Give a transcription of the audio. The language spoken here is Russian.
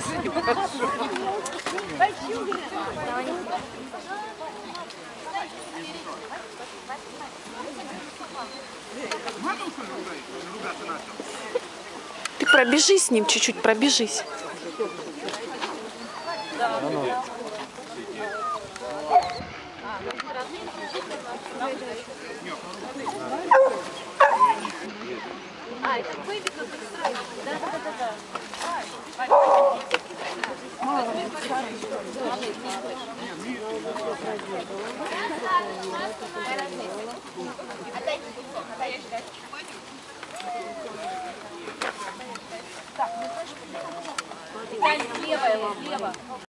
Ты пробежись с ним чуть-чуть, пробежись. А, это выведут сразу. Да. Так, слева.